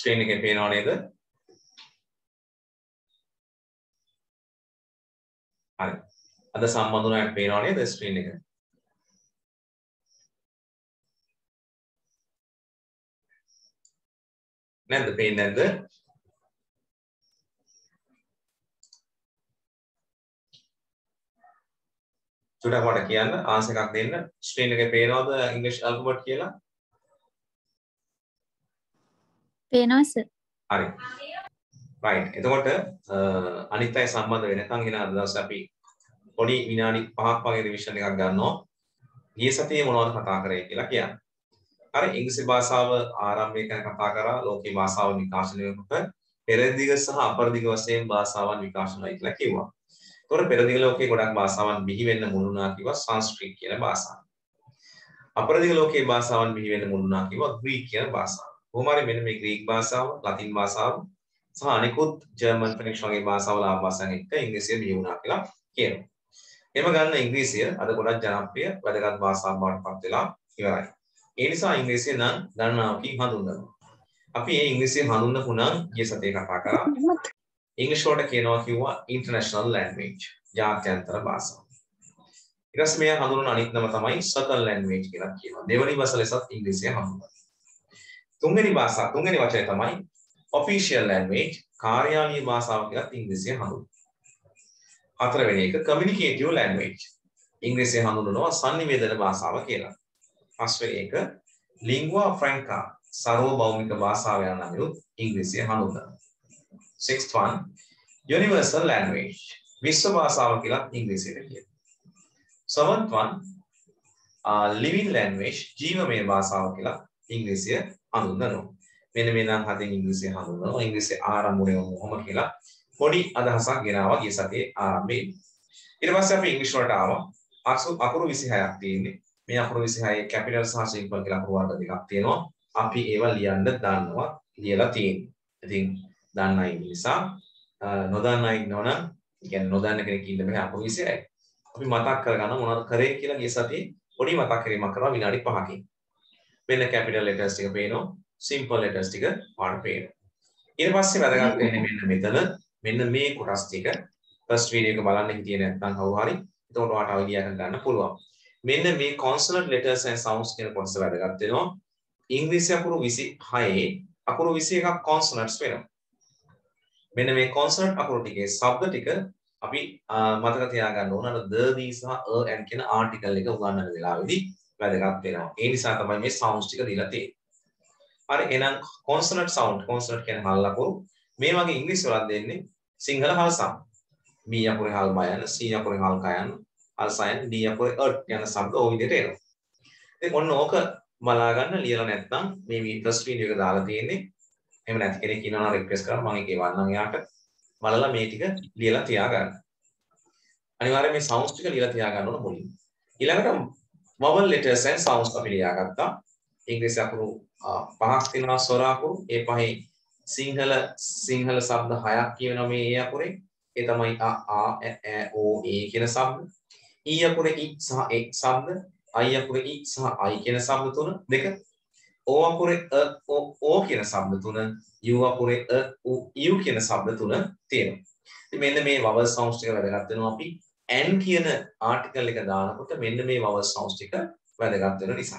screen එකේ පේනව නේද? හරි. අද සම්බන්ධුනාට පේනව නේද screen එක? නැද්ද පේන්නේ නැද්ද? චුට්ටක් මට කියන්න ආන්සර් එකක් දෙන්න. ස්ක්‍රීන් එකේ පේනවද ඉංග්‍රීසි ඇල්ෆබෙට් කියලා? පේනවා සර්. හරි. right. එතකොට අනිත් අය සම්බන්ධ වෙනකන් එන අද දවසේ අපි පොඩි විනාඩි 5ක් වගේ රිවිෂන් එකක් ගන්නවා. ගිය සතියේ මොනවද කතා කරේ කියලා කියන්න. හරි ඉංග්‍රීසි භාෂාව ආරම්භය ගැන කතා කරා. ලෝකීය භාෂාව විකාශනය වෙනකොට පෙරදිග සහ අපරදිග වශයෙන් භාෂාවන් විකාශනය වෙයි කියලා කිව්වා. ඒතකොට පෙරදිග ලෝකයේ ගොඩක් භාෂාවන් බිහි වෙන්න මුල් වුණා කිව්වා සංස්කෘත කියන භාෂාව. අපරදිග ලෝකයේ භාෂාවන් බිහි වෙන්න මුල් වුණා කිව්වා ග්‍රීක කියන භාෂාව. කොහොම හරි මෙන්න මේ ග්‍රීක භාෂාව, ලතින් භාෂාව සහ අනිකුත් ජර්මන් ෆ්‍රෙන්ච් වගේ භාෂාවල ආභාෂයන් එක්ක ඉංග්‍රීසිය බිහි වුණා කියලා කියනවා. එහෙම ගන්න ඉංග්‍රීසිය අද ගොඩක් ජනප්‍රිය වැදගත් භාෂාවක් බවට පත් වෙලා ඉවරයි. ඒ නිසා ඉංග්‍රීසිය නම් ගණනාවකින් හඳුන්වනවා. අපි මේ ඉංග්‍රීසිය හඳුන්වපු නම් ගිය සතියේ කතා කරා. ඉංග්‍රීසි වලට කියනවා කිව්වා ඉන්ටර්නැෂනල් ලැන්ග්වේජ් ජාත්‍යන්තර භාෂාව. ඊට පස්සේ මේ හඳුන්වන අනිත් නම තමයි සර්කල් ලැන්ග්වේජ් කියලා කියනවා. දෙවෙනි භාෂාව ලෙසත් ඉංග්‍රීසිය හඳුන්වනවා. තුන්වෙනි වචනය තමයි ඔෆිෂියල් ලැන්ග්වේජ් කාර්යාලීය භාෂාව කියලා ඉංග්‍රීසිය හඳුන්වනවා. හතරවෙනි එක කමියුනිකේටිව් ලැන්ග්වේජ් ඉංග්‍රීසිය හඳුන්වනවා සංනිවේදන භාෂාව කියලා. පස්වෙනි එක ලින්ගුවා ෆ්‍රැන්කා සර්වභෞමික භාෂාව යන නමිනුත් ඉංග්‍රීසිය හඳුන්වනවා. Sixth one, universal language. විශ්ව භාෂාව කියලා ඉංග්‍රීසියට කියනවා. Seventh one, living language. ජීවමය භාෂාව කියලා ඉංග්‍රීසිය හඳුන්වනවා. මෙන්න මේ නම් හතෙන් ඉංග්‍රීසිය හඳුන්වනවා. ඉංග්‍රීසි ආරම්භණය මොහොම කියලා පොඩි අදහසක් ගෙනාවා ගිය සතියේ ආරම්භයේදී. ඊට පස්සේ අපි ඉංග්‍රීසි වලට ආවා. අකුරු 26ක් තියෙන්නේ. මේ අකුරු 26 කැපිටල් සහ සිම්පල් කියලා අකුරු වර්ග දෙකක් තියෙනවා. අපි ඒවා ලියන්න දන්නවා. ලියලා තියෙන්නේ. ඉතින් දන්න අය නිසා නොදන්න අය ඉන්නවනම් කියන්නේ නොදන්න කෙනෙක් ඉන්න බෑ අකුරු 26යි. අපි මතක් කරගන්න මොනවද කරේ කියලා ගිය සතියේ පොඩි මතක් කිරීමක් කරනවා විනාඩි 5කින්. මෙන්න කැපිටල් ලෙටර්ස් ටික පේනවා, සිම්පල් ලෙටර්ස් ටික පාඩ පේනවා. ඊට පස්සේ වැදගත් වෙන්නේ මෙන්න මෙන්න මේ කොටස් ටික ෆස්ට් වීඩියෝ එක බලන්න හිටියේ නැත්නම් කවුරු හරි එතකොට ඔයාලට අයිඩියා එකක් ගන්න පුළුවන්. මෙන්න මේ consonant letters and sounds කියන කොටස වැදගත් වෙනවා. ඉංග්‍රීසි අකුරු 26 අකුරු 21ක් consonants වෙනවා. මෙන්න මේ consonant අකුරු ටිකේ ශබ්ද ටික අපි මතක තියාගන්න ඕන අර the the සහ and කියන ආටිකල් එක උගන්වන වෙලාවේදී වැදගත් වෙනවා. ඒ නිසා තමයි මේ sounds ටික දීලා තියෙන්නේ. හරි එහෙනම් consonant sound consonant කියන්නේ හල් අකුරු මේ වගේ ඉංග්‍රීසි වලක් දෙන්නේ සිංහල හල් සම්. B අකුරේ හල් බයන, C අකුරේ හල් කයන, හල් සයන්, D අකුරේ යන ශබ්ද ඔය විදිහට එනවා. ඉතින් ඔන්න ඕක බලා ගන්න ලියලා නැත්නම් මේ ෆස්ට් වීඩියෝ එක දාලා තියෙන්නේ. එහෙම නැති කෙනෙක් ඉන්නවා නම් රික්වෙස්ට් කරලා මම ඒක එවන්නම් එයාට. බලලා මේ ටික ලියලා තියාගන්න. අනිවාර්යයෙන් මේ සවුන්ඩ්ස් ටික ලියලා තියාගන්න ඕන මුලින්. ඊළඟට vowel letters and sounds අපි ලියාගත්තා. ඉංග්‍රීසි අකුරු 5ක් තියෙනවා ස්වර අකුරු. ඒ පහේ සිංහල ශබ්ද 6ක් කියවෙනවා මේ ඒ අකුරේ. ඒ තමයි අ ඈ ඕ ඒ කියන ශබ්ද. ඊ අකුරේ යි සහ ඒ ශබ්ද. අයි අකුරේ යි සහ අයි කියන ශබ්ද තුන දෙක. ඕ අකුරේ ඕ කියන ශබ්ද තුන. යු අකුරේ යු කියන ශබ්ද තුන තියෙනවා. ඉතින් මෙන්න මේ vowel sounds ටික වැදගත් වෙනවා අපි n කියන ආටිකල් එක දානකොට මෙන්න මේ vowel sounds ටික වැදගත් වෙන නිසා.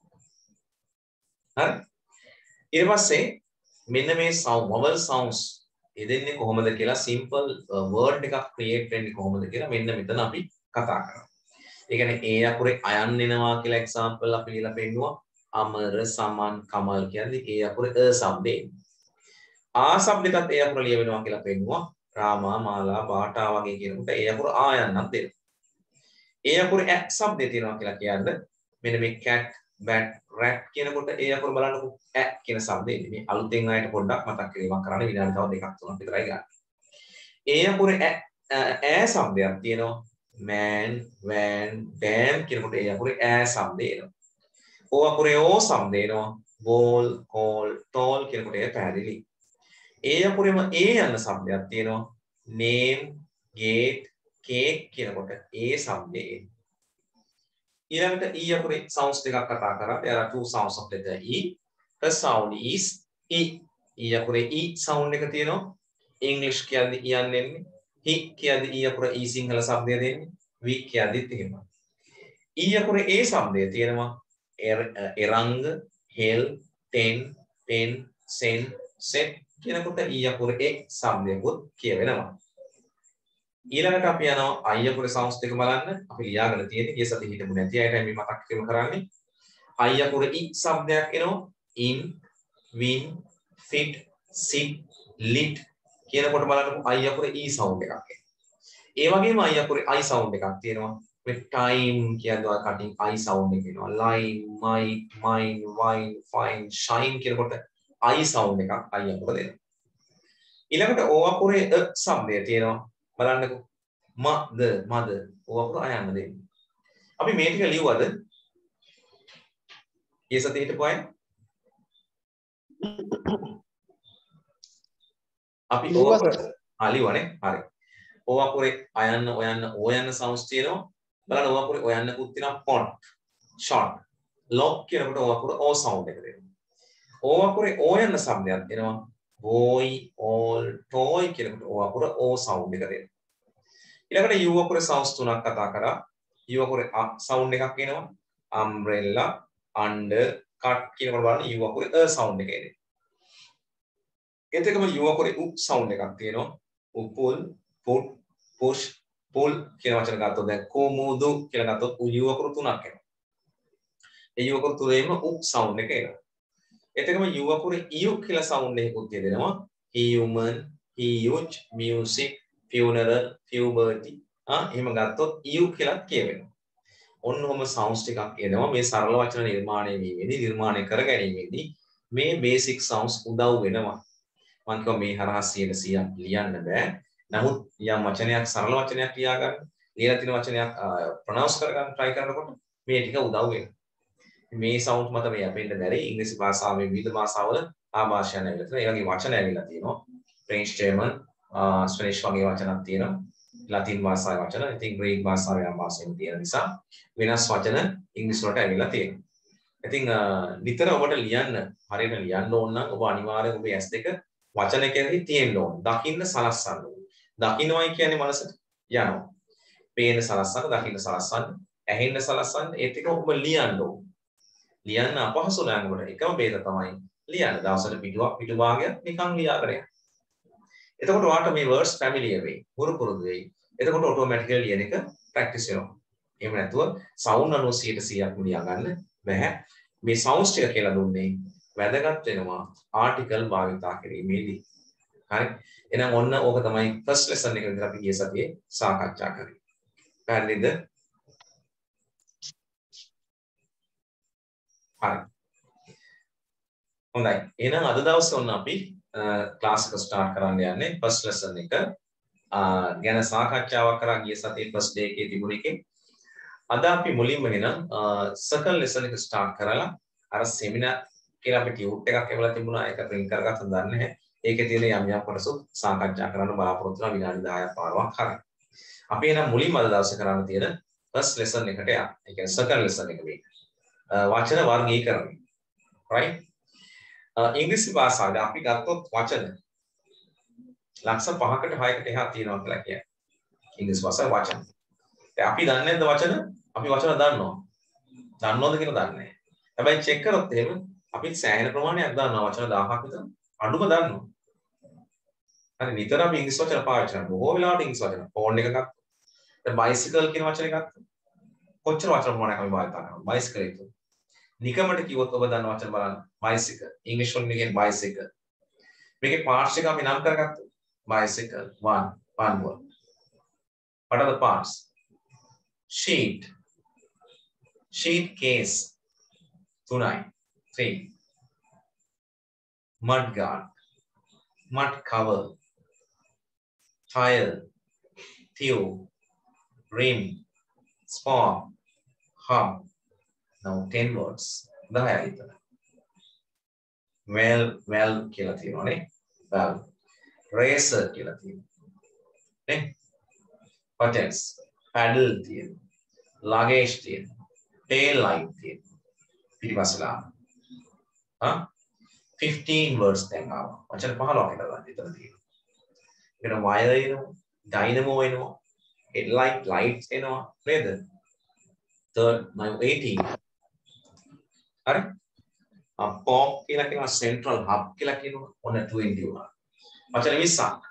හරි. ඊට පස්සේ මෙන්න මේ vowel sounds එදෙන්නේ කොහොමද කියලා simple word එකක් create වෙන්නේ කොහොමද කියලා මෙන්න මෙතන අපි කතා කරමු. ඒ කියන්නේ ඒ අකුරේ අයන් එනවා කියලා example අපි ලියලා පෙන්නුවා. අමර සමන් කමල් කියන්නේ ඒ අකුරේ ශබ්දේ. ආ શબ્දයටත් ඒ අකුර ලියවෙනවා කියලා පෙන්නුවා. රාමා මාලා බාටා වගේ කියනකොට ඒ අකුර ආයන්නක් දෙනවා. ඒ අකුරේ ඈ શબ્දේ තියෙනවා කියලා කියන්නේ මෙන්න මේ cat bat rat කියනකොට ඒ අකුර බලන්නකො ඈ කියන શબ્දේ ඉන්නේ. මේ අලුතෙන් ආයෙත් පොඩ්ඩක් මතක් කිරීමක් කරන්න විනාඩි තව දෙකක් තුනක් විතරයි ගන්න. ඒ අකුරේ ඈ શબ્දයක් තියෙනවා. man van dam කියනකොට ඒ අකුරේ ඈ શબ્දේ එනවා. ඕ අකුරේ ඕ શબ્දේ එනවා. ball call tall කියනකොට ඒ පැහැදිලි. ඒ අකුරේම ඒ යන શબ્දයක් තියෙනවා. name gate cake කියනකොට ඒ શબ્දේ එනවා. ඊළඟට e අකුරේ sounds දෙකක් කතා කරා. There are two sounds of letter e. The sound is e. E අකුරේ E sound එක තියෙනවා. English කියද්දි යන්නේ එන්නේ. He කියද්දි E අකුර E සිංහල શબ્දය දෙන්නේ. We කියද්දිත් එහෙමයි. E අකුරේ A શબ્දය තියෙනවා. එරංග, හෙල්, ටෙන්, පෙන්, සෙන්, සෙට් කියනකොට E අකුරේ A શબ્දයකුත් කියවෙනවා. ඊළඟට අපි යනවා I අකුරේ sounds දෙක බලන්න. අපි ලියාගෙන තියෙන්නේ ගිය සතියේ හිටපු නැති අයට මේ මතක් කිරීම කරන්නේ. I අකුරේ E શબ્දයක් එනවා. in, win, fit, sit, lit කියනකොට බලන්නකො I අකුරේ E sound එකක් එනවා. ඒ වගේම I අකුරේ I sound එකක් තියෙනවා. මේ time කියනවා කටින් I sound එක එනවා. line, might, mine, wine, fine, shine කියනකොට I sound එකක් I අකුර දෙනවා. ඊළඟට O අකුරේ a શબ્දය තියෙනවා. බලන්නකො මද O අකුර අයන්න දෙන්නේ. අපි මේ ටික ලියුවද? ඊයේ සතියේ හිටපු අය අපි ලියුවනේ. හරි. O අකුරේ අයන්න ඔයන්න sounds තියෙනවා. බලන්න O අකුරේ ඔයන්නකුත් තියෙනවා pont, short, lock කියනකොට O අකුර O sound එක දෙනවා. O අකුරේ ඔයන්න શબ્දයක් දෙනවා. boy, all, toy කියනකොට O අකුර O sound එක දෙනවා. ඊළඟට U අකුරේ sounds තුනක් කතා කරා. U අකුරේ a sound එකක් එනවා. umbrella, under, cut කියනකොට බලන්න U අකුරේ a sound එක එනවා. ඒත් එකම U අකුරේ U sound එකක් තියෙනවා. pull, put, push, pull කියන වචන ගත්තොත් දැන් කොමුදු කියලා ගත්තොත් U අකුරු තුනක් එනවා. ඒ U අකුරු තුනේම U sound එක එනවා. ඒත් එකම U අකුරේ U කියලා sound එකකුත් තියෙනවා. human, huge, music, funeral, puberty එහෙම ගත්තොත් U කියලා කියවෙනවා. ඔන්න ඔහම sounds ටිකක් එනවා මේ සරල වචන නිර්මාණය වීමේදී නිර්මාණය කර ගැනීමේදී මේ basic sounds උදව් වෙනවා. මම කිව්වා මේ හරහා 100% ලියන්න බෑ. නමුත් යම් වචනයක් සරල වචනයක් ලියා ගන්න, ලියලා තියෙන වචනයක් ප්‍රොනවුන්ස් කර ගන්න try කරනකොට මේ ටික උදව් වෙනවා. මේ sound මත මේ අපෙන්න බැරි ඉංග්‍රීසි භාෂාවේ විවිධ භාෂාවල ආభాෂයන් ඇවිල්ලා තියෙනවා. ඒ වගේ වචන ඇවිල්ලා තියෙනවා. French, German, Spanish වගේ වචනක් තියෙනවා. ලතින් භාෂාවේ වචන, ඉතින් ග්‍රීක භාෂාවේ ආభాෂයෙන් තියෙන නිසා වෙනස් වචන ඉංග්‍රීසි වලට ඇවිල්ලා තියෙනවා. ඉතින් නිතර ඔබට ලියන්න, හරියට ලියන්න ඕන නම් ඔබ අනිවාර්යයෙන් ඔබේ S2 වචන කෙරෙහි තියෙන්න ඕන. දකින්න සලස්සන්න ඕන. දකින්නවයි කියන්නේ මනසට යනවා. පේන සලස්සන්න, දකින්න සලස්සන්න, ඇහෙන්න සලස්සන්න, ඒත් එක ඔබ ලියන්න ඕන. ලියන්න අපහසු නම් ඔබට එකම ભેද තමයි ලියන්න. දවසට පිටු භාගයක් නිකන් ලියාගෙන යන්න. එතකොට ඔයාලට මේ words familiar වෙයි. පුරුදු වෙයි. එතකොට automatically ලියන එක practice වෙනවා. එහෙම නැතුව sound 90%ක් ලියා ගන්න බෑ. මේ sounds ටික කියලා දුන්නේ වැදගත් වෙනවා article භාවිතා කිරීමේදී. හරි. එහෙනම් ඔන්න ඕක තමයි first lesson එක විතර අපි ගිය සතියේ සාකච්ඡා කරේ. පැහැදිලිද? හරි. හොඳයි. එහෙනම් අද දවසේ ඔන්න අපි ක්ලාස් එක ස්ටාර්ට් කරන්න යන්නේ first lesson එක ගැන සාකච්ඡාවක් කරා ගිය සතියේ first day එකේ තිබුණ එකේ. අද අපි මුලින්ම ගෙනම් second lesson එක ස්ටාර්ට් කරලා අර seminar කියලා අපි ටියුට් එකක් එවලා තිබුණා ඒක print කරගත්තද දන්නේ නැහැ. ඒකේ තියෙන යම් යම් කොටසුත් සාකච්ඡා කරන්න බලාපොරොත්තු වෙනවා විනාඩි 10ක් 15ක් හරිය. අපි එනම් මුලින්ම අද දවසේ කරන්න තියෙන first lesson එකට යන්න. ඒ කියන්නේ second lesson එක මේක. වචන වර්ගීකරණය. right? ඉංග්‍රීසි භාෂාවේ අපි ගත්තොත් වචන ලක්ෂ 5කට 6කට එහා තියෙනවා කියලා කියන්නේ. ඉංග්‍රීසි භාෂාවේ වචන. දැන් අපි දන්නේ නැද්ද වචන? අපි වචන දන්නවා. දන්නවද කියලා දන්නේ නැහැ. හැබැයි චෙක් කරොත් එහෙම අපි සෑහෙන ප්‍රමාණයක් දන්නවා වචන 1000ක් විතර. අඩුම දන්නවා. හරි නිතර අපි ඉංග්‍රීසි වචන පාවිච්චි කරනවා. බොහෝ වෙලාවට ඉංග්‍රීසි වචන. ෆෝන් එක ගත්තා. දැන් බයිසිකල් කියන වචනේ ගත්තා. කොච්චර වචන ප්‍රමාණයක් අපි භාවිත කරනවා? බයිසිකල් එක. නිකමට කිව්වොත් ඔබ දන්න වචන බලන්න. bicycle. English වලින් කියන්නේ bicycle. මේකේ parts එක අපි නම් කරගත්තා. bicycle one word. What are the parts? Sheet. Sheet case. 3. Mud guard. Mud cover. Tire. Tube. Rim. Spark. Hub. Now 10 words. 10යි විතර. well කියලා තියෙනවානේ. well. racer කියලා තියෙනවා. නේ? buttons. paddle තියෙනවා. luggage තියෙනවා. tail light තියෙනවා. පිටිපස්සලා. 15 words දැන් ආවා. වචන 15ක් හිටලා විතර තියෙනවා. ඒකට wire එනවා, dynamo එනවා, headlight lights එනවා නේද? third now 18. හරි? POC කියලා කියනවා central hub කියලා කියනවා. ඔන්න 20 වුණා. වචන 20ක්.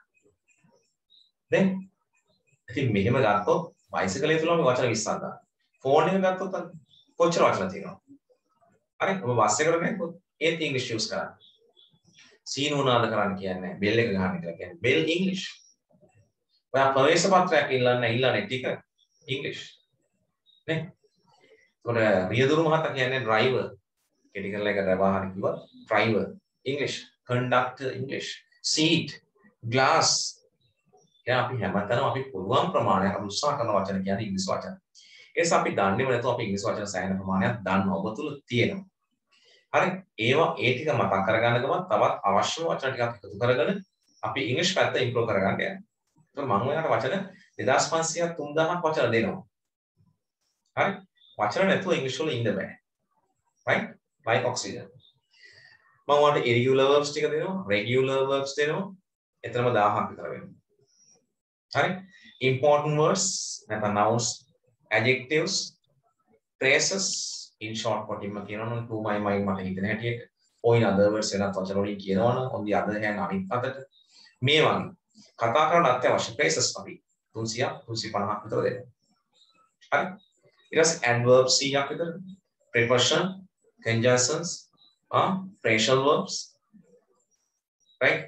දැන් ඉතින් මෙහෙම ගත්තොත් බයිසිකලේ තුලම වචන 20ක් ගන්න. ෆෝන් එක ගත්තොත් කොච්චර වචන තියෙනවද? හරි? ඔබ බස් එකකට ගියොත් ඒත් ඉංග්‍රීසි යූස් කරන්න. සීන් උනාද කරන්න කියන්නේ බෙල් එක ගන්න කියලා කියන්නේ බෙල් ඉංග්‍රීසි. ඔයා ප්‍රවේශ පත්‍රයක් ඉල්ලන්නේ ටික ඉංග්‍රීසි. නේ? ඒකට රියදුරු මහතා කියන්නේ ඩ්‍රයිවර්. කෙටි කරලා එක වාහන කිව්වා ඩ්‍රයිවර් ඉංග්‍රීසි. කන්ඩක්ටර් ඉංග්‍රීසි. සීට් ග්ලාස් අපි හැමතැනම අපි පුළුවන් ප්‍රමාණයක් අපි උත්සාහ කරන වචන කියන්නේ ඉංග්‍රීසි වචන. ඒ නිසා අපි දන්නේම නැතුව අපි ඉංග්‍රීසි වචන සෑහෙන ප්‍රමාණයක් දන්නවා. ඔබ තුල තියෙනවා. හරි? ඒවා ඒ ටික මතක් කරගන්න ගමන් තවත් අවශ්‍ය වචන ටිකක් එකතු කරගෙන අපි ඉංග්‍රීසි පැත්ත ඉම්ප්‍රූව් කරගන්න යනවා. ඒක මම ඔයාලට වචන 2500ක් 3000ක් වචන දෙනවා. හරි? වචන නැතුව ඉංග්‍රීසි වල ඉන්න බෑ. right? like oxygen. මම ඔයාලට irregular verbs ටික දෙනවා, regular verbs දෙනවා. එතරම් 1000ක් විතර වෙනවා. Right? Important words, nouns, adjectives, phrases, in short කොටින්ම කියනවනම් to my mind මට හිතෙන හැටියට or in other words වෙනත් වචන වලින් කියනවනම් on the other hand අනිත් අතට මේ වගේ කතා කරන්න අත්‍යවශ්‍ය phrases අපි 300 350ක් විතර දෙනවා. හරි? ඊට පස්සේ adverbs 100ක් විතර, preposition, conjunctions, phrasal verbs, right?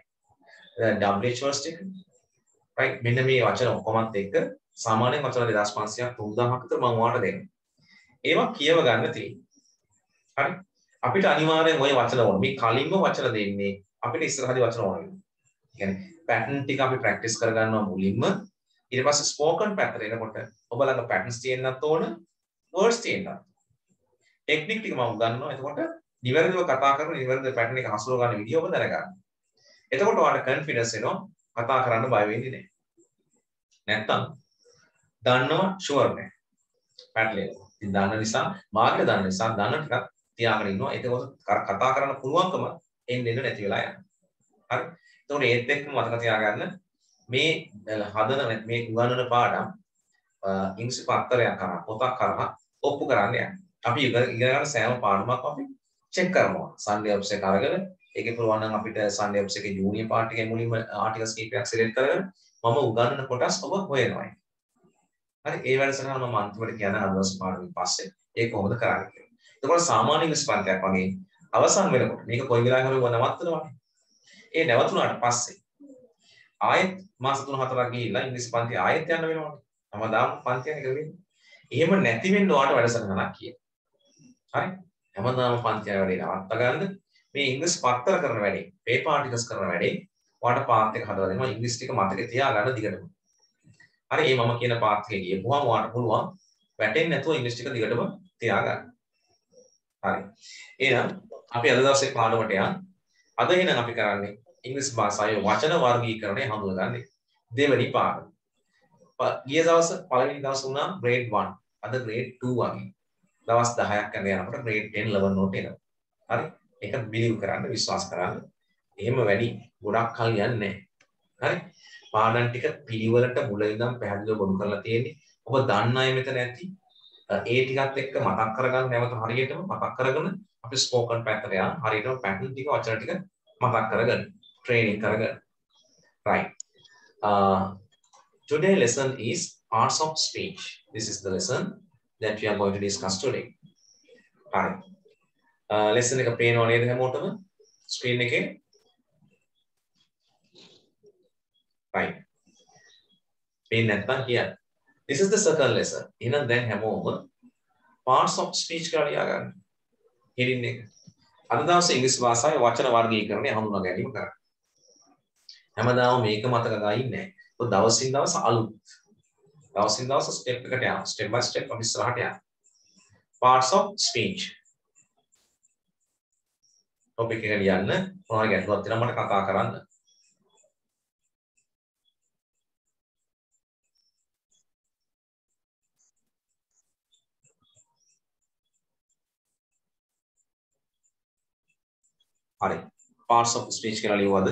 WH words ටික right මෙන්න මේ වචන ඔක්කොමත් එක්ක සාමාන්‍යයෙන් වචන 2500ක් 3000ක් විතර මම ඔයාලට දෙනවා. ඒවා කියව ගන්න තියෙනවා. හරි? අපිට අනිවාර්යෙන් ওই වචන ඕන. මේ කලින්ම වචන දෙන්නේ අපිට ඉස්සරහදී වචන ඕන වෙනවා. කියන්නේ පැටර්න් ටික අපි ප්‍රැක්ටිස් කර ගන්නවා මුලින්ම. ඊට පස්සේ ස්පෝකන් පැත්තට එනකොට ඔබ ළඟ පැටර්න්ස් තියෙන්නත් ඕන, වර්ඩ්ස් තියෙන්නත්. ටෙක්නික් ටික මම උගන්වනවා. එතකොට නිවැරදිව කතා කරන නිවැරදිව පැටර්න් එක හසුරව ගන්න විදිය ඔබ දැනගන්න. එතකොට ඔයාලට කොන්ෆිඩන්ස් එනවා කතා කරන්න බය වෙන්නේ නැහැ. නැත්තම් දන්නවා ෂුවර් නෑ. පැටලෙනවා. ඉතින් දන්න නිසා මාර්ගය දන්න නිසා දන්න ටිකක් තියාගෙන ඉන්නවා. ඒකවල කතා කරන්න පුළුවන්කම එන්නේ නැති වෙලා යනවා. හරි? එතකොට ඒත් එක්කම මතක තියාගන්න මේ හදන මේ උගන්වන පාඩම් ඉංග්‍රීසි පත්තරයක් කරා පොතක් කරා ඔප්පු කරන්න යනවා. අපි ඉගෙන ගන්න සෑම පාඩමක් අපි චෙක් කරනවා. සන්ඩේ ඔෆ්ස් එක අරගෙන ඒකේ පුළුවන් නම් අපිට සන්ඩේ ඔෆ්ස් එකේ ජූනියර් පාර්ට් එකේ මුලින්ම ආටිකල්ස් කීපයක් සිලෙක්ට් කරගෙන මම උගන්වන කොටස් ඔබ හොයනවා. හරි ඒ වැඩසටහන මම අන්තිමට කියන අදවස් පාඩමින් පස්සේ ඒක කොහොමද කරන්නේ කියලා. එතකොට සාමාන්‍ය ඉංග්‍රීසි පන්තියක් වගේ අවසන් වෙනකොට මේක කොයි වෙලාවක හරි නවත්තනවානේ. ඒ නැවතුනාට පස්සේ ආයෙත් මාස 3-4ක් ගිහිල්ලා ඉංග්‍රීසි පන්ති ආයෙත් යන්න වෙනවනේ. හැමදාම පන්තියක් එක වෙන්නේ. එහෙම නැති වෙන්න ඔයාලට වැඩසටහනක් කියන. හරි? හැමදාම පන්තිය වැඩේ නවත්ත ගන්න මේ ඉංග්‍රීසි පත්තර කරන වැඩේ, පේපර් ආටිකල්ස් කරන වැඩේ ඔයාලට පාත් එක හදලා දෙනවා ඉංග්‍රීසි ටික මතකේ තියාගන්න දිගටම. හරි මේ මම කියන පාත් එකේ ගියපුවාම ඔයාලට පුළුවන් වැටෙන්නේ නැතුව ඉංග්‍රීසි ටික දිගටම තියාගන්න. හරි. එහෙනම් අපි අද දවසේ පාඩමට යන්. අද එහෙනම් අපි කරන්නේ ඉංග්‍රීසි භාෂාවේ වචන වර්ගීකරණය හඳුනගන්නේ දෙවෙනි පාඩම. ගිය දවස් පළවෙනි දවස් වුණා grade 1. අද grade 2 වගේ. දවස් 10ක් යන යනකොට grade 10 level note එනවා. හරි? ඒක බිලීව් කරන්න විශ්වාස කරන්න. එහෙම වැඩි ගොඩක් කල් යන්නේ නැහැ. හරි? පාඩම් ටික පිළිවෙලට මුල ඉඳන් පැහැදිලිව ගොනු කරලා තියෙන්නේ. ඔබ දන්න අය මෙතන ඇති. ඒ ටිකත් එක්ක මතක් කරගන්න නැවත හරියටම මතක් කරගෙන අපි ස්පෝකන් පැත්තට යන හරියටම පැටර්න් ටික වචන ටික මතක් කරගන්න. training කරගන්න. right. Today lesson is parts of speech. This is the lesson that we are going to discuss today. Right. Lesson එක පේනව නේද හැමෝටම screen එකේ? right. පේන්නේ නැත්නම් කියන්න. This is the second lesson. එහෙනම් දැන් හැමෝම parts of speech කියලා ලියා ගන්න. heading එක. අද දවසේ ඉංග්‍රීසි භාෂාවේ වචන වර්ගීකරණය හඳුනා ගැනීම කරා. හැමදාම මේක මතක ගා ඉන්නේ නැහැ. ඔය දවසින් දවස අලුත්. දවසින් දවස ස්ටෙප් එකට යනවා. ස්ටෙප් බයි ස්ටෙප් අපි ඉස්සරහට යනවා. parts of speech. topic එක ලියන්න. මොනවා ගැටලුවක් තියෙනවා මට කතා කරන්න. හරි. parts of speech කියලා ලියුවද?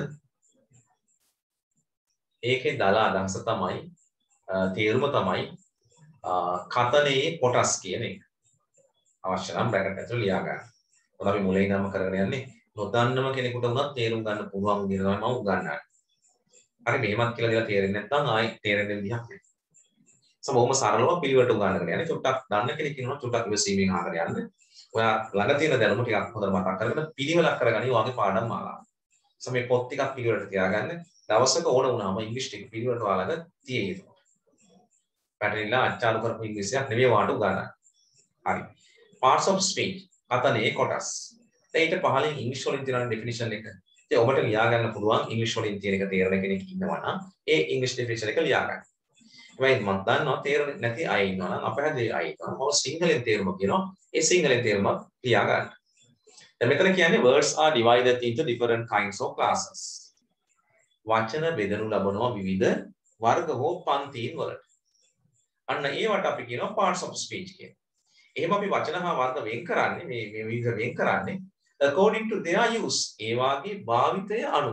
ඒකේ දාලා අදහස තමයි තේරුම තමයි කතනේ කොටස් කියන එක. අවශ්‍ය නම් බ්‍රැකට් ඇතුළේ ලියා ගන්න. මොකද අපි මුලින් ඉඳන්ම කරගෙන යන්නේ නොදන්නම කෙනෙකුට උනත් තේරුම් ගන්න පුළුවන් විදිහට තමයි මම උගන්වන්නේ. හරි මෙහෙමත් කියලා දෙලා තේරෙන්නේ නැත්නම් ආයි තේරෙන්නේ විදිහක් නැහැ. බොහොම සරලව පිළිවෙලට උගන්වන්න යන්නේ. චුට්ටක් දන්න කෙනෙක් ඉන්නවා චුට්ටක් ඉවසීමෙන් අහගෙන යන්න. ඔයා ළඟ තියෙන දැනුම ටිකක් හොඳට මතක් කරගෙන පිළිවෙලක් කරගනි වාගේ පාඩම් මාලාව. මේ පොත් ටිකක් පිළිවෙලට තියාගන්න. දවසක ඕන වුණාම ඉංග්‍රීසි ටික පිළිවෙලට ඔයාලට තියෙ යුතුයි. පැටලිලා අච්චාරු කරපු ඉංග්‍රීසියක් නෙවෙයි වාට උගන්වන්න. හරි. parts of speech කතනේ කොටස්. ඊට පහලින් ඉංග්‍රීසි වලින් තියෙන ඩෙෆිනිෂන් එක. ඉතින් ඔබට ලියා ගන්න පුළුවන් ඉංග්‍රීසි වලින් තියෙන එක තේරෙන කෙනෙක් ඉන්නවා නම් ඒ ඉංග්‍රීසි ඩෙෆිනිෂන් එක ලියා ගන්න. හැබැයි මම දන්නවා තේරෙන්නේ නැති අය ඉන්නවා නම් අපහැදිලි අය ඉන්නවා. මම සිංහලෙන් තේරුම කියනවා. ඒ සිංහලෙන් තේරුම ලියා ගන්න. දැන් මෙතන කියන්නේ words are divided into different kinds of classes. වචන බෙදනු ලබනවා විවිධ වර්ග හෝ පන්තින් වලට. අන්න ඒවට අපි කියනවා parts of speech කියලා. එහෙම අපි වචන හා වර්ග වෙන් කරන්නේ මේ විවිධ වෙන් කරන්නේ according to their use. ඒ වාගේ භාවිතය අනුව.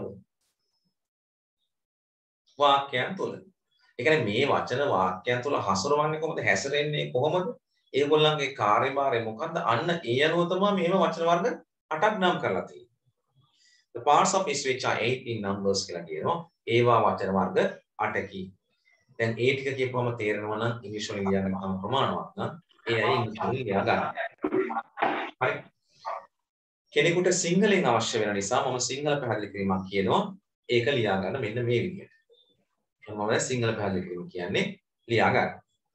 වාක්‍යයන් තුල. ඒ කියන්නේ මේ වචන වාක්‍යයන් තුල හසුරවන්නේ කොහොමද? හැසිරෙන්නේ කොහොමද? ඒගොල්ලන්ගේ කාර්යභාරය මොකද්ද? අන්න ඒ අනුව තමයි මෙහෙම වචන වර්ග 8ක් නම් කරලා තියෙන්නේ. The parts of speech are 8 in numbers කියලා කියනවා. ඒවා වචන වර්ග 8කි. දැන් ඒ ටික කියපුවම තේරෙනවා නම් ඉංග්‍රීසි වලින් ලියන්න තම ප්‍රමාණවත් නම් ඒ අය ඉංග්‍රීසි වලින් ලියා ගන්න. හරි. කෙනෙකුට සිංහලෙන් අවශ්‍ය වෙන නිසා මම සිංහල පැහැදිලි කිරීමක් කියනවා. ඒක ලියා ගන්න මෙන්න මේ විදිහට. මම සිංහල පැහැදිලි කිරීම කියන්නේ ලියා ගන්න.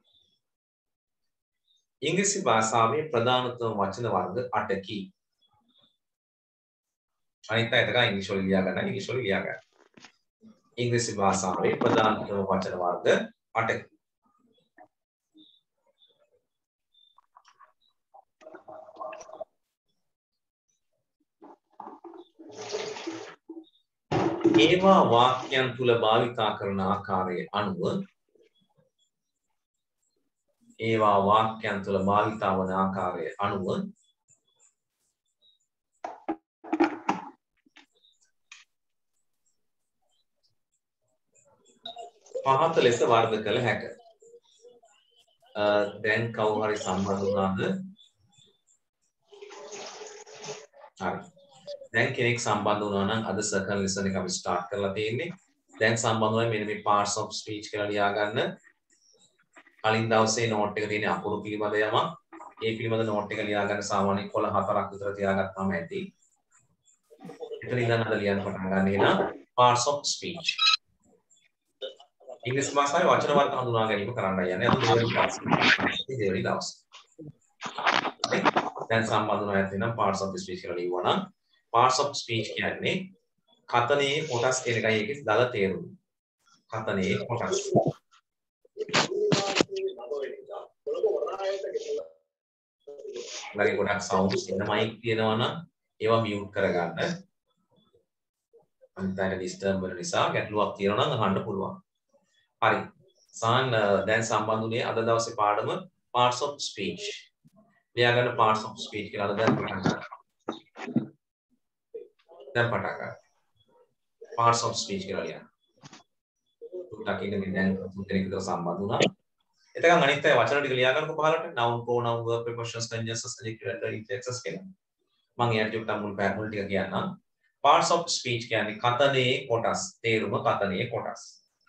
ඉංග්‍රීසි භාෂාවේ ප්‍රධානතම වචන වර්ග 8කි. අනිත් අය තමයි ඉංග්‍රීසි වලින් ලියා ගන්න ඉංග්‍රීසි වලින් ලියා ගන්න. ඉංග්‍රීසි භාෂාවේ ප්‍රධානතම වචන වර්ග 8කි. ඒවා වාක්‍යයන් තුල භාවිතා කරන ආකාරයේ අනුව ඒවා වාක්‍යයන් තුල භාවිතා වන ආකාරයේ අනුව පහත ලෙස වර්ග කළ හැක. දැන් කවුරු හරි සම්බන්ධ වුණාද? හරි. දැන් කෙනෙක් සම්බන්ධ වුණා නම් අද සර්කල් ලෙසන් එක අපි ස්ටාර්ට් කරලා තියෙන්නේ. දැන් සම්බන්ධ වෙලා මෙන්න මේ parts of speech කියලා ලියා ගන්න. කලින් දවසේ නෝට් එක තියෙන අකුරු පිළිබඳ යමක්. ඒ පිළිබඳ නෝට් එක ලියා ගන්න සාමාන්‍යයෙන් කොළ 4ක් විතර තියාගත්තාම ඇති. එතන ඉඳන් අද ලියන්න පටන් ගන්න එහෙනම් parts of speech. ඉංග්‍රීසි භාෂාවේ වචන වර්ග හඳුනා ගැනීම කරන්නයි යන්නේ. අද දෙවෙනි දවස්. දැන් සම්බන්ධ වෙනවා ඇතිනම් parts of speech කියලා ලියුවා නම් parts of speech කියන්නේ කතනේ කොටස් කියන එකයි ඒකේ දල තේරුම. කතනේ කොටස්. ළඟ ගොඩක් sounds එන mic තියෙනවා නම් ඒවා mute කරගන්න. අන්තර disturb වෙන නිසා ගැටලුවක් තියෙනවා නම් අහන්න පුළුවන්. හරි. සාන් දැන් සම්බන්ධුනේ අද දවසේ පාඩම parts of speech. ලියා ගන්න parts of speech කියලා අද දැන් පටන් ගන්න. දැන් පටන් ගන්න. parts of speech කියලා ලියන්න. තුටක් ඉන්න මේ දැන් තුන්දෙනෙක් විතර සම්බන්ධ වුණා. එතකන් අනිත් අය වචන ටික ලියා ගන්නකො පහලට noun pronoun verb prepositions conjunctions adjective adverb adjectives කියලා. මම එයාට ටික මුල් පැහැදිලි ටික කියන්නම්. parts of speech කියන්නේ කතනේ කොටස්. තේරුම කතනේ කොටස්.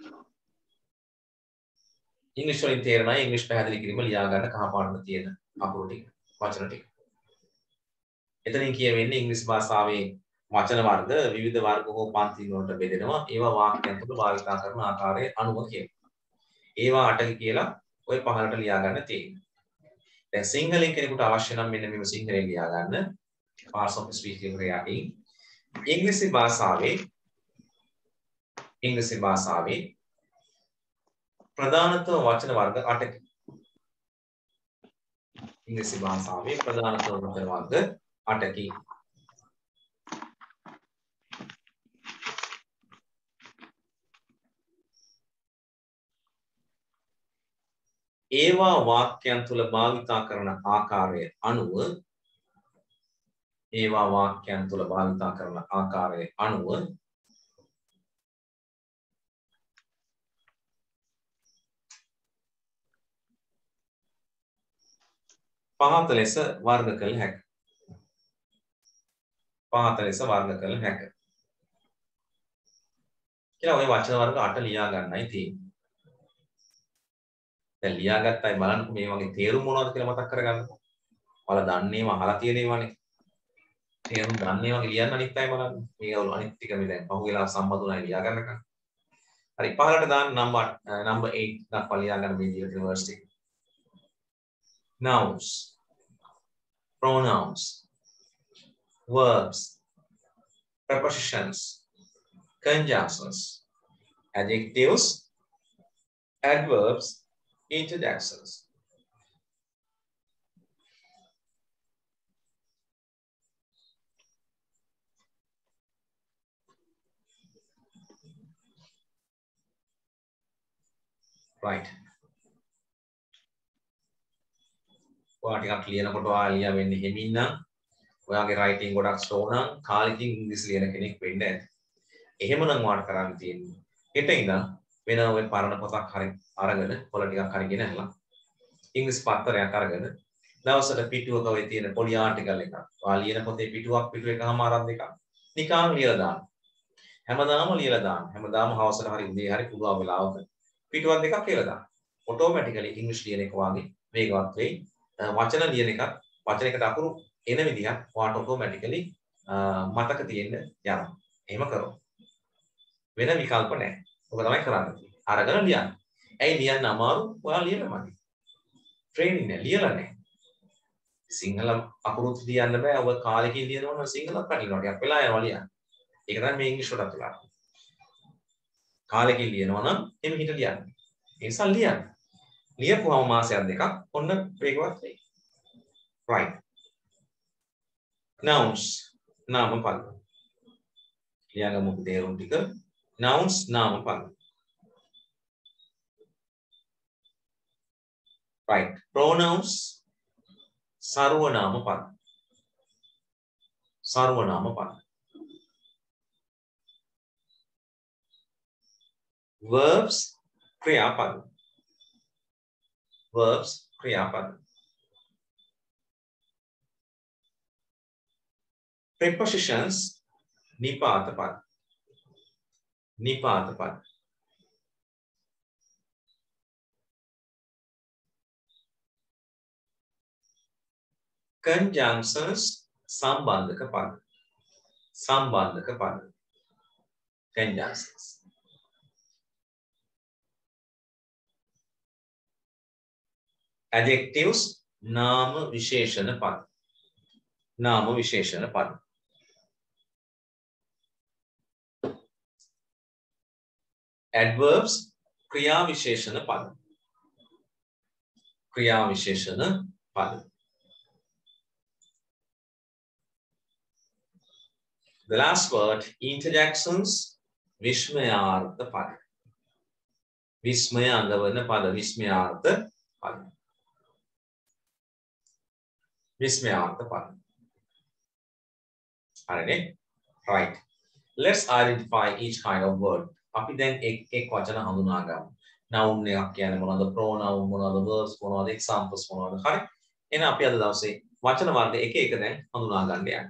ඉංග්‍රීසි වලින් තේරෙනවා ඉංග්‍රීසි පැහැදිලි කිරීම ලියා ගන්න කහ පාටම තියෙන අකුරු ටික වචන ටික. එතනින් කියවෙන්නේ ඉංග්‍රීසි භාෂාවේ වචන වර්ග විවිධ වර්ග හෝ පන්ති වලට බෙදෙනවා. ඒවා වාක්‍යයන් තුළ භාවිත කරන ආකාරයේ අනුව කියනවා. ඒවා 8 කියලා ඔය පහලට ලියා ගන්න තියෙනවා. දැන් සිංහලෙන් කෙනෙකුට අවශ්‍ය නම් මෙන්න මේව සිංහලෙන් ලියා ගන්න. parts of speech කියලාදී ඉංග්‍රීසි භාෂාවේ ප්‍රධානතම වචන වර්ග 8කි. ඉංග්‍රීසි භාෂාවේ ප්‍රධානතම වචන වර්ග 8කි. ඒවා වාක්‍යයන් තුල භාවිතා කරන ආකාරය අනුව ඒවා වාක්‍යයන් තුල භාවිතා කරන ආකාරයේ අනුව පහත ලෙස වර්ග කළ හැකියි. පහත ලෙස වර්ග කළ හැකියි. කියලා ওই වචන වර්ග 8 ලියා ගන්නයි තියෙන්නේ. දැන් ලියාගත්තයි බලන්නකො මේ වගේ තේරුම් මොනවද කියලා මතක් කරගන්නකො. ඔයාලා දන්නේම අහලා තියෙන ඒවානේ. තේරුම් දන්නේ වගේ ලියන්න අනිත් අය බලන්න. මේගොල්ලෝ අනිත් ටික මේ දැන් පහුවෙලා සම්බන්ධුනායි ලියා ගන්නකම්. හරි පහලට දාන්න නම්බර් 8 දක්වා ලියා ගන්න මේ විදිහට රිවර්ස් එක. Nouns, pronouns, verbs, prepositions, conjunctions, adjectives, adverbs, interjections. Right. ඔයා ටිකක් ලියනකොට ඔයා වෙන්නේ හිමින් නම් ඔයාගේ රයිටින් ගොඩක් ස්ලෝ නම් කාලෙකින් ඉංග්‍රීසි ලියන කෙනෙක් වෙන්න ඇති. එහෙමනම් ඔයාට කරන්න තියෙන්නේ හෙට ඉඳන් වෙන ඔය පරණ පොතක් හරි අරගෙන පොළ ටිකක් හරි ගෙනහලා ඉංග්‍රීසි පත්තරයක් අරගෙන දවසට පිටුවක ඔය තියෙන පොඩි ආටිකල් එකක් ඔයා ලියන පොතේ පිටුව එකමාරක් දෙකක් නිකන් ලියලා දාන්න. හැමදාම ලියලා දාන්න. හැමදාම හවසට හරි උදේ හරි පුළුවන් වෙලාවක පිටුවක් දෙකක් කියලා දාන්න. ඔටෝමැටිකලි ඉංග්‍රීසි ලියන එක වාගේ වේගවත් වෙයි. වචන ලියන එකත් වචනයකට අකුරු එන විදිහක් ඔයාට ඔටෝමැටිකලි මතක තියෙන්න යනවා. එහෙම කරමු. වෙන විකල්ප නැහැ. ඔක තමයි කරන්න තියෙන්නේ. අරගෙන ලියන්න. ඇයි ලියන්න අමාරු? ඔයා ලියලා මදි. ට්‍රේනින් නෑ ලියලා නෑ. සිංහල අකුරුත් ලියන්න බෑ. ඔබ කාලෙකින් ලියනවා නම් සිංහලත් පැටලෙනවා. ටිකක් වෙලා යනවා ලියන්න. ඒක තමයි මේ ඉංග්‍රීසි වලට උලා. කාලෙකින් ලියනවා නම් එමෙ හිට ලියන්න. ඒ නිසා ලියන්න. ලියපුවම මාසයක් දෙකක් ඔන්න වේගවත් වෙයි. right. nouns නාම පද. ලියාගමු තේරුම් ටික. nouns නාම පද. right. pronouns සර්වනාම පද. සර්වනාම පද. verbs ක්‍රියාපද. verbs ක්‍රියාපද. prepositions නිපාත පද. නිපාත පද. conjunctions සම්බන්ධක පද. සම්බන්ධක පද. conjunctions. adjectives නාම විශේෂණ පද. නාම විශේෂණ පද. adverbs ක්‍රියා විශේෂණ පද. ක්‍රියා විශේෂණ පද. the last word interjections විස්මයාර්ථ පද. විස්මය අඟවන පද. විස්මයාර්ථ පද. විස්මයාර්ථ පද. හරිනේ? right. let's identify each kind of word. අපි දැන් එක් වචන හඳුනා ගමු. noun එකක් කියන්නේ මොනවද? pronoun මොනවද? verbs මොනවද? examples මොනවද? හරි. එහෙනම් අපි අද දවසේ වචන වර්ග එක එක දැන් හඳුනා ගන්න යන්නේ.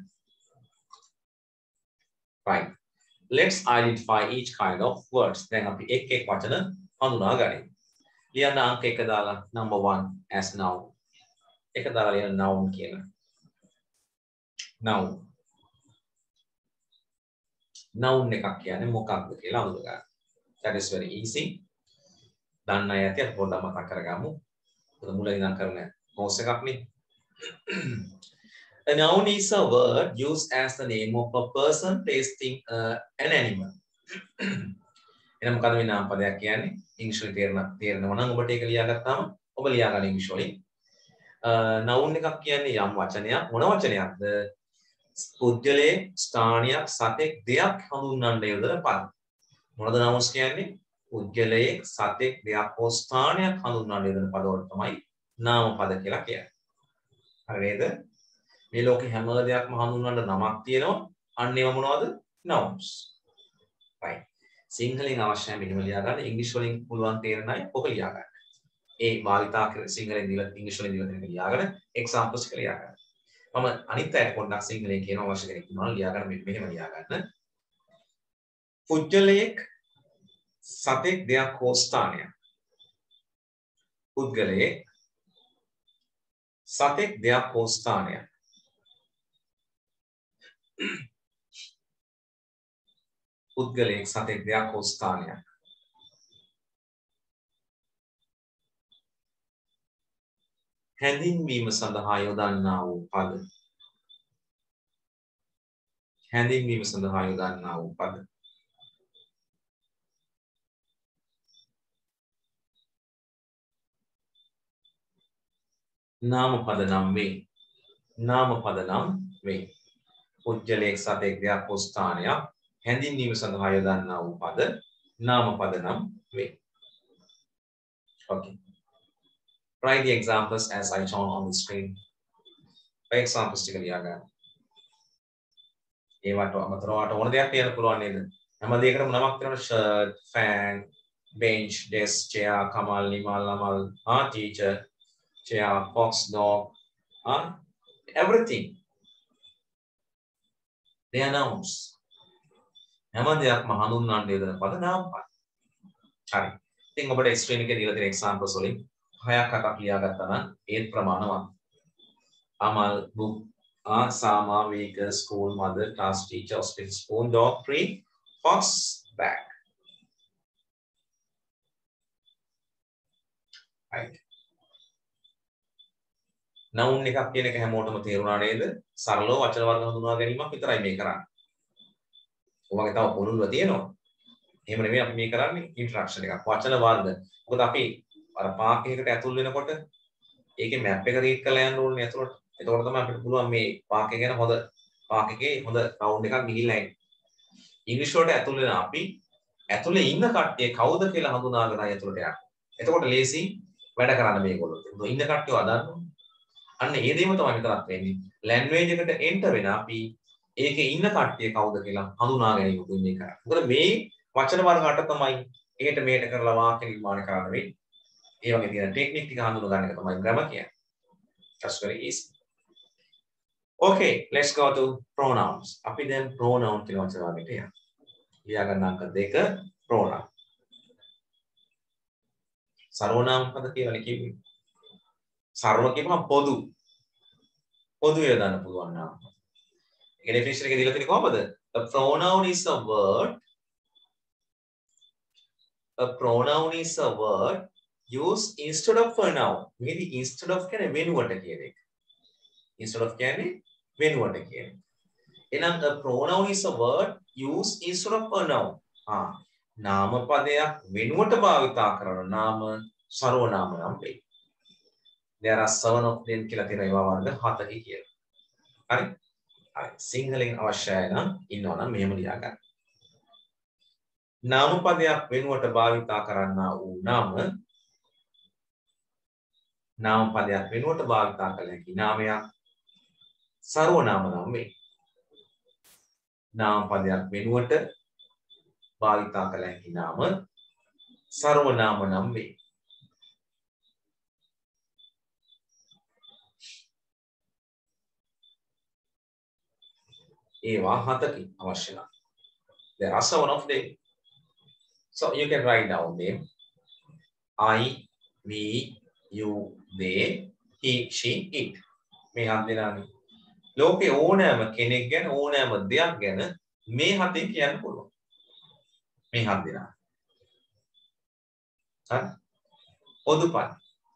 right. let's identify each kind of words. දැන් අපි එක් වචන හඳුනා ගනිමු. ලියන්න අංක 1 දාලා number 1 as noun. එක දාලා ලියන්න noun කියලා. noun. noun එකක් කියන්නේ මොකක්ද කියලා අඳුරගන්න. that is very easy. දන්න අය ඇති අපි පොඩ්ඩක් මතක් කරගමු. ඒක මුලින් ඉඳන් කරන course එකක් නේ. A noun is a word used as the name of a person, place, thing, an animal. එහෙනම් මොකද මේ නාම පදයක් කියන්නේ? ඉංග්‍රීසි තේරෙනවා නම් ඔබට ඒක ලියාගත්තාම ඔබ ලියාගන්න ඉංග්‍රීසි වලින්. noun එකක් කියන්නේ යම් වචනයක්. මොන වචනයක්ද? පුද්ගලයේ ස්ථානයක් සතෙක් දෙයක් හඳුන්වන්න යොදන පද. මොනවද nouns කියන්නේ? පුද්ගලයේ සතෙක් දෙයක් හෝ ස්ථානයක් හඳුන්වන්න යොදන පද වලට තමයි නාම පද කියලා කියන්නේ. හරි නේද? මේ ලෝකේ හැම දෙයක්ම හඳුන්වන්න නමක් තියෙනවා. අන්න ඒවා මොනවද? nouns. right. සිංහලෙන් අවශ්‍යයි මෙහෙම ලියා ගන්න. ඉංග්‍රීසි වලින් පුළුවන් තේරෙන අය ඔක ලියා ගන්න. ඒ භාවිතා කර සිංහලෙන් දීලා ඉංග්‍රීසි වලින් දීලා තියෙන එක ලියාගෙන examples එක ලියා ගන්න. මම අනිත් අයට පොඩ්ඩක් සිංහලෙන් කියන අවශ්‍ය කෙනෙක් ඉන්නවා ලියා ගන්න මෙහෙම ලියා ගන්න. පුජ්‍යලයක් සතෙක් දෙයක් හෝ ස්ථානයක්. පුද්ගලයෙක් සතෙක් දෙයක් හෝ ස්ථානයක්. පුද්ගලයෙක් සතෙක් දෙයක් හෝ ස්ථානයක්. හැඳින්වීම සඳහා යොදන්නා වූ පද. හැඳින්වීම සඳහා යොදන්නා වූ පද. නාම පද නම් වේ. නාම පද නම් වේ. පුජ්‍යලයක් සතෙක් දෙයක් හෝ ස්ථානයක් හැඳින්වීම සඳහා යොදන්නා වූ පද නාම පද නම් වේ. Okay. Write the examples as I shown on the screen. For examples ටික ලියා ගන්න. ඒවට අමතරව ඕන දෙයක් ලියන්න පුළුවන් නේද? හැම දෙයකටම නමක් තියෙනවා. shirt, fan, bench, desk, chair, kamal, nimal, amal, teacher, chair, box, dog, everything. They are nouns. හැම දෙයක්ම හඳුන්වන්න යොදන පද නාම පද. හරි. ඉතින් ඔබට screen එකේ දීලා තියෙන examples වලින් 6ක් 7ක් ලියාගත්තා නම් ඒත් ප්‍රමාණවත්. Amal, book, Sama, vehicle, school, mother, class, teacher, hospital, spoon, dog, tree, fox, bag. Right. noun එකක් කියන එක හැමෝටම තේරුණා නේද? සරලව වචන වර්ග හඳුනා ගැනීමක් විතරයි මේ කරන්නේ. ඔයගොල්ලෝ තව පොළුල්ව තියෙනවා. එහෙම නෙමෙයි අපි මේ කරන්නේ ඉන්ට්‍රොඩක්ෂන් එකක්. වචන වර්ග. මොකද අපි අර පාක් එකකට ඇතුල් වෙනකොට ඒකේ මැප් එක රීඩ් කරලා යන්න ඕනේ ඇතුළට. එතකොට තමයි අපිට පුළුවන් මේ පාක් එක ගැන හොඳ පාක් එකේ හොඳ රවුන්ඩ් එකක් ගිහිල්ලා එන්න. ඉංග්‍රීසි වලට ඇතුල් වෙන අපි ඇතුලේ ඉන්න කට්ටිය කවුද කියලා හඳුනාගෙන ඇතුළට යන්න. එතකොට ලේසි වැඩ කරන්න මේගොල්ලෝ. ඉන්න කට්ටියව අදන්න ඕනේ. අන්න ඒ දෙයම තමයි මෙතනත් වෙන්නේ. ලැන්ග්වේජ් එකට එන්ටර් වෙන අපි ඒකේ ඉන්න කට්ටිය කවුද කියලා හඳුනා ගැනීම උදේ කරා. මොකද මේ වචන වර්ග 8 තමයි එහෙට මෙහෙට කරලා වාක්‍ය නිර්මාණය කරන්න වෙන්නේ. ඒ වගේ තියෙන ටෙක්නික් ටික හඳුනා ගන්න එක තමයි ග්‍රැමර් කියන්නේ. That's very easy. Okay, let's go to pronouns. අපි දැන් pronoun කියන වචන වර්ගයට යමු. ලියා ගන්න අංක 2 pronoun. සර්වනාම පද කියලා කිව්වේ. සර්ව කියපම පොදු. පොදු යොදන්න පුළුවන් නාම. ඒ definition එකේ දීලා තියෙන්නේ කොහොමද? A pronoun is a word. A pronoun is a word used instead of a noun. මේකේ instead of කියන්නේ වෙනුවට කියන එක. Instead of කියන්නේ වෙනුවට කියන එක. එහෙනම් a pronoun is a word used instead of a noun. නාම පදයක් වෙනුවට භාවිතා කරන නාම සර්වනාම නම් වෙයි. There are 7 of them කියලා තියෙන ඒවා වර්ග 7කි කියලා. හරි? හරි. සිංහලෙන් අවශ්‍යයි නම් ඉන්නවනම් මෙහෙම ලියා ගන්න. නාම පදයක් වෙනුවට භාවිතා කරන්නා වූ නාම පදයක් වෙනුවට භාවිතා කළ හැකි නාමයක් සර්වනාම නම් වේ. නාම පදයක් වෙනුවට භාවිතා කළ හැකි නාම සර්වනාම නම් වේ. ඒවා 7කින් අවශ්‍ය නම්. There are 7 of them. So you can write down them. I, we, you, they, he, she, it. මේ හත් දෙනානේ. ලෝකේ ඕනෑම කෙනෙක් ගැන ඕනෑම දෙයක් ගැන මේ හතෙන් කියන්න පුළුවන්. මේ හත් දෙනා. හරි? පොදු පද.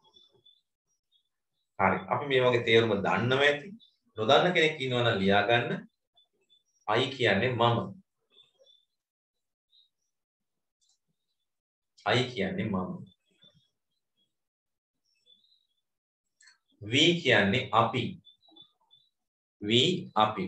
හරි. අපි මේ වගේ තේරුම දන්නව ඇති. නොදන්න කෙනෙක් ඉන්නවා නම් ලියා ගන්න. I කියන්නේ මම. I කියන්නේ මම. We කියන්නේ අපි. We අපි.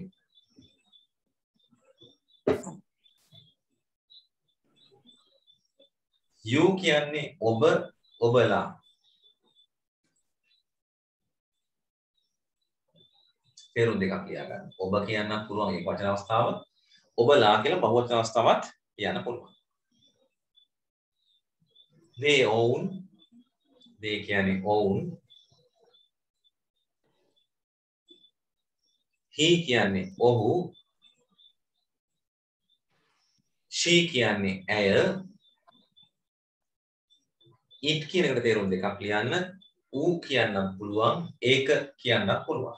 You කියන්නේ ඔබ ඔබලා. තේරුම් දෙකක් ලියා ගන්න. ඔබ කියන්න පුළුවන් ඒක වචන අවස්ථාව. ඔබලා කියලා බහුවචන අවස්ථාවත් කියන්න පුළුවන්. they own they කියන්නේ own he කියන්නේ ඔහු she කියන්නේ ඇය it කියන එකට තේරුම් දෙකක් ලියන්න ඌ කියන්න පුළුවන් ඒක කියන්න පුළුවන්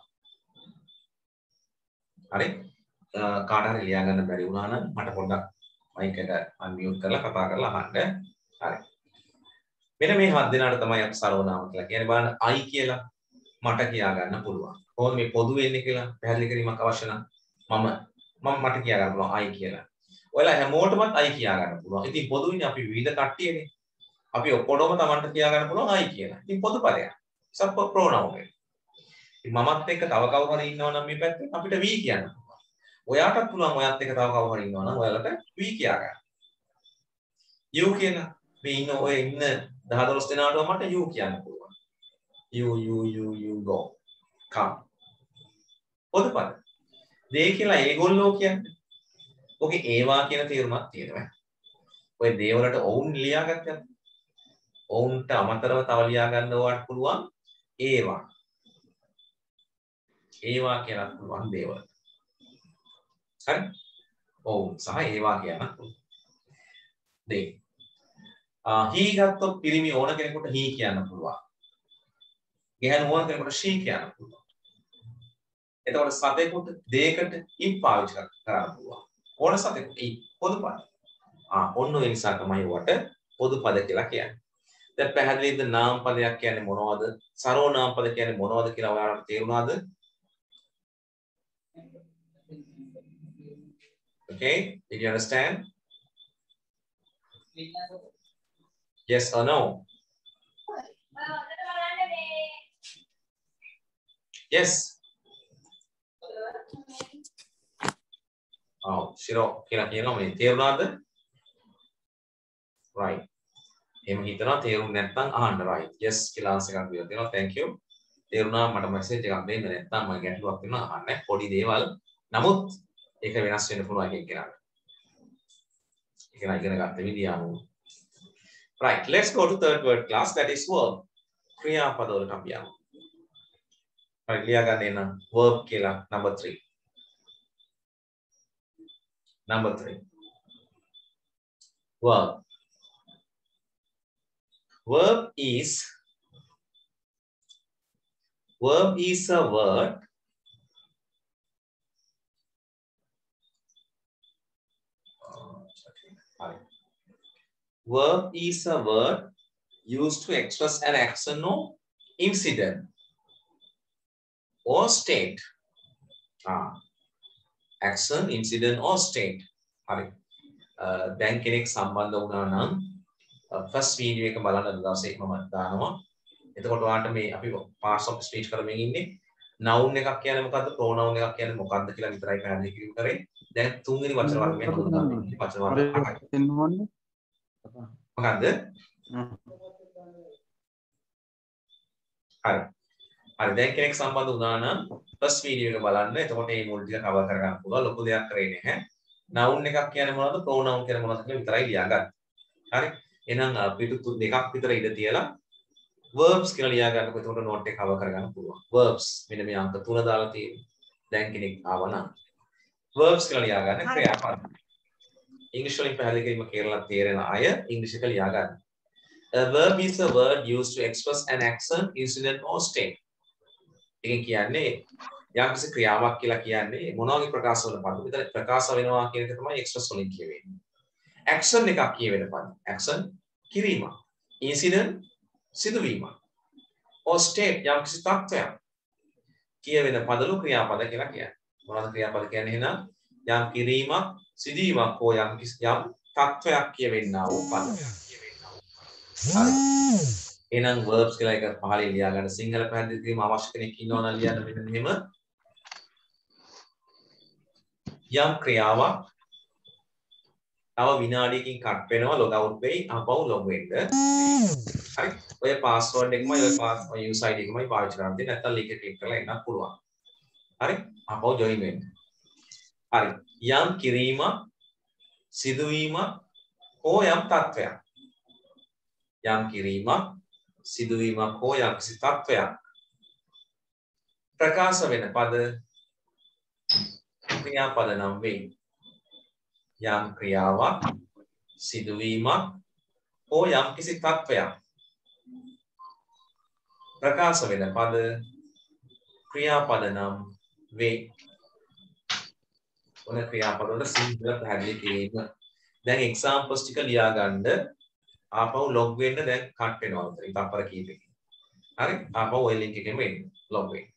හරි කාට හරි ලියා ගන්න බැරි වුණා නම් මට පොඩ්ඩක් මයික් එක අන්මියුට් කරලා කතා කරලා අහන්න හරි මෙන්න මේ හත් දෙනාට තමයි අපි සර්වනාම කියලා කියන්නේ බලන්න I කියලා මට කියා ගන්න පුළුවන් කොහොමද මේ පොදු වෙන්නේ කියලා පැහැදිලි කිරීමක් අවශ්‍ය නම් මම මට කියා ගන්න පුළුවන් I කියලා ඔයාලා හැමෝටමත් I කියා ගන්න පුළුවන් ඉතින් පොදුයිනේ අපි විවිධ කට්ටියනේ අපි ඔක්කොටම Tamanට කියා ගන්න පුළුවන් I කියලා ඉතින් පොදු පදයක් සබ් ප්‍රොනවුන් එක ඉතින් මමත් එක්ක තව කවුරු හරි ඉන්නවා නම් මේ පැත්තේ අපිට we කියන්න පුළුවන් ඔයාටත් පුළුවන් ඔයත් එක්ක තව කවුරු හරි ඉන්නවා නම් ඔයාලට we කියා ගන්න you කියලා මේ ඉන්න ඔය ඉන්න 10-12 දෙනාටම මට you කියන්න පුළුවන් you go come පොදු පද they කියලා ඒගොල්ලෝ කියන්නේ ඔකේ ඒවා කියන තේරුමක් තියෙනවා ඔය they වලට ඔවුන් ලියාගත්තත් ඔවුන්ට අමතරව තව ලියා ගන්න ඕවට පුළුවන් ඒවා කියලා පුළුවන් දේවල් හරි ඔවුන් සහ ඒවා කියන්න පුළුවන් they he ගත්තොත් පිරිමි ඕන කෙනෙකුට he කියන්න පුළුවන් ගැහැණු ඕන කෙනෙකුට she කියන්න පුළුවන් එතකොට සතෙකුට දෙයකට it පාවිච්චි කරන්න පුළුවන් ඕන සතෙකුට it පොදු පද ඔන්න ඒ නිසා තමයි වට පොදු පද කියලා කියන්නේ දැන් පැහැදිලිද නාම පදයක් කියන්නේ මොනවද සර්වනාම පද කියන්නේ මොනවද කියලා ඔයාලට තේරුණාද okay did you understand yes or no yes ශිරෝ කියලා කියනවා මේ තේරුණාද right එහෙම හිතනවා තේරුම් නැත්නම් අහන්න right yes කියලා ආන්සර් එකක් දීලා තියෙනවා thank you තේරුණා මට මැසේජ් එකක් දෙන්න නැත්නම් මම ගැටලුවක් වෙනවා අහන්න පොඩි දේවල් නමුත් ඒක වෙනස් වෙන්න පුළුවන් එකෙක් කෙනාට ඒක නයි ඉගෙන ගන්න විදිය අනුව right let's go to third word class that is verb ක්‍රියාපද වලට අපි යමු right ලියා ගන්න එන verb කියලා number 3 verb verb is a word verb is a word used to express an action or incident or state action incident or state හරි දැන් කෙනෙක් සම්බන්ධ වුණා නම් ෆස්ට් වීඩියෝ එක බලන්න දවසේ මම දානවා එතකොට ඔයාලට මේ අපි parts of speech කරමින් ඉන්නේ noun එකක් කියන්නේ මොකද්ද pronoun එකක් කියන්නේ මොකද්ද කියලා විතරයි පැහැදිලි කිරීම කරේ දැන් තුන්වෙනි වචන වර්ගය හඳුන්වන්න වචන වර්ග 8යි මොකද්ද හරි දැන් කෙනෙක් සම්බන්ධ වුණා නම් ෆස්ට් වීඩියෝ එක බලන්න එතකොට මේ මුල් ටික කවර් කරගන්න පුළුවන් ලොකු දෙයක් කරේ නැහැ noun එකක් කියන්නේ මොනවද pronoun කියන්නේ මොනවද කියලා විතරයි ලියා ගන්න හරි එහෙනම් පිටු දෙකක් විතර ඉඳ තියලා verbs කියලා ලියා ගන්නකො එතකොට note එක cover කරගන්න පුළුවන් verbs මෙන්න මේ අංක 3 දාලා තියෙනවා දැන් කෙනෙක් ආවනම් verbs කියලා ලියා ගන්න ක්‍රියාපද ඉංග්‍රීසි වලින් පැහැදිලි කිරීම කියලා තේරෙන අය ඉංග්‍රීසි එක ලියා ගන්න a verb is a word used to express an action incident or state ඒක කියන්නේ යම්කිසි ක්‍රියාවක් කියලා කියන්නේ මොන වගේ ප්‍රකාශ වල පද විතර ප්‍රකාශ වෙනවා කියන එක තමයි express වලින් කියවෙන්නේ action එකක් කියවෙන පද action කිරීම incident සිදුවීම or state යම්කිසි තත්ත්වයක් කියවෙන පදලු ක්‍රියාපද කියලා කියන්නේ මොනවද ක්‍රියාපද කියන්නේ එහෙනම් යම් කිරීමක් සිදුවීමක් හෝ යම් තත්ත්වයක් කියවෙන්නා වූ පද එහෙනම් verbs කියලා එක පහලින් ලියා ගන්න සිංහල පැහැදිලි කිරීම අවශ්‍ය කෙනෙක් ඉන්නවා නම් ලියන්න මෙන්න මෙහෙම යම් ක්‍රියාවක් තව විනාඩියකින් කට් වෙනවා log out වෙයි ආපහු log වෙන්න හරි ඔය password එකමයි ඔය user ID එකමයි පාවිච්චි කරන්න තියෙන්නේ නැත්නම් link එක ක්ලික් කරලා එන්නත් පුළුවන් හරි ආපහු ජොයින් වෙන්න. හරි යම් කිරීමක් සිදුවීමක් හෝ යම් තත්වයක්. යම් කිරීමක් සිදුවීමක් හෝ යම් කිසි තත්වයක් ප්‍රකාශ වෙන පද ක්‍රියාපද නම් වේ. යම් ක්‍රියාවක් සිදුවීමක් හෝ යම් කිසි තත්වයක් ප්‍රකාශ වෙන පද ක්‍රියාපද නම් වේ. ඔන ක්‍රියාපද වල සිංහල පැහැදිලි කිරීම. දැන් එක්සැම්පල්ස් ටික ලියා ගන්න. ආපහු ලොග් වෙන්න දැන් කට් වෙනවා. තප්පර කීපකින්. හරි ආපහු ওই ලින්ක් එකෙම එන්න ලොග් වෙන්න.